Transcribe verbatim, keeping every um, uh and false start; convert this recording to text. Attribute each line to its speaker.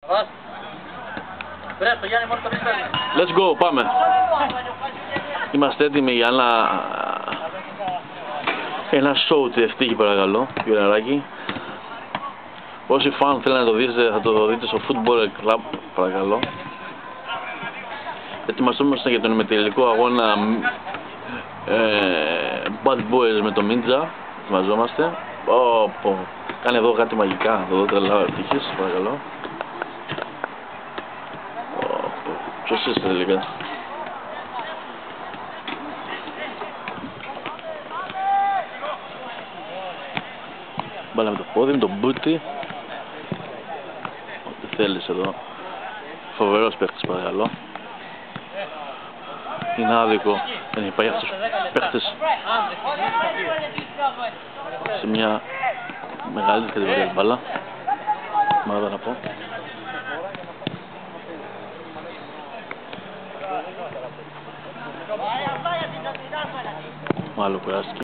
Speaker 1: Let's go, πάμε. Είμαστε έτοιμοι για ένα ένα show τη ευτύχη, παρακαλώ, Γιουραράκη. Όσοι φαν θέλετε να το δείτε, θα το δείτε στο Football Club, παρακαλώ. Ετοιμαστόμαστε για τον ημιτελικό αγώνα ε, Bad Boys με το Ninja. Ετοιμαζόμαστε. Oh, oh. Κάνει εδώ κάτι μαγικά, θα δω τρελά ευτυχής, παρακαλώ. Oh, oh. Ποιος είστε τελικά? Μπάλα με το πόδι, με τον μπούτι. Ό,τι θέλεις εδώ. Φοβερός παίχτης, παρακαλώ. Είναι άδικο. Δεν υπάρχει αυτός παίχτης σε μια μεγαλύτερη κατηγορία μπάλα. Μάλλον να πω. Μάλλον κουράστηκε.